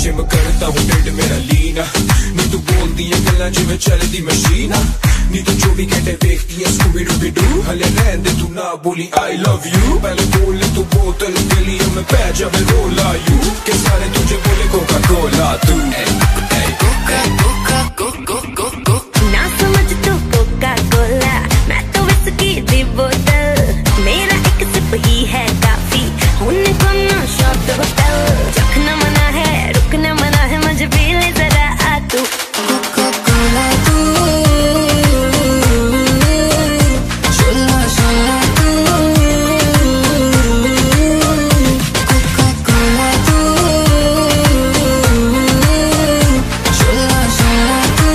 Gym करता हूँ ढिड मेरा लीना। नी तू बोलती है गल्ला जिवें चलदी मशीन। नी तू 24 घंटे देखती है स्कूबी डूबी डू। हले रहन दे तू ना बोली आई लव यू। पहले बोल ले तू बोतल गलियों में पै जावे रोला यू। के सारे तुझे बोले कोका कोला तू। ना समझ तू कोका कोला, मैं तो विस्की दी बोतल। मेरा एक सिप ही है काफी, होने को ना शॉट होटल। चखना मना है रुकना मना है, मुझे पी ले जरा आ तू। कोका कोला तू, शोला शोला तू। कोका कोला तू, शोला शोला तू।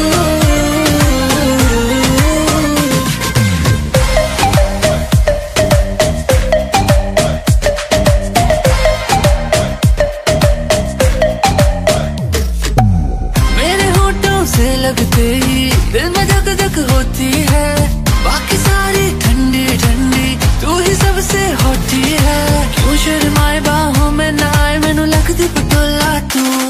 से लगते ही दिल में धक धक होती है, बाकी सारी ठंडी ठंडी तू ही सबसे होती है। क्यों शर्माए बाहों में ना आए, मैनू लगदी पटोला तू।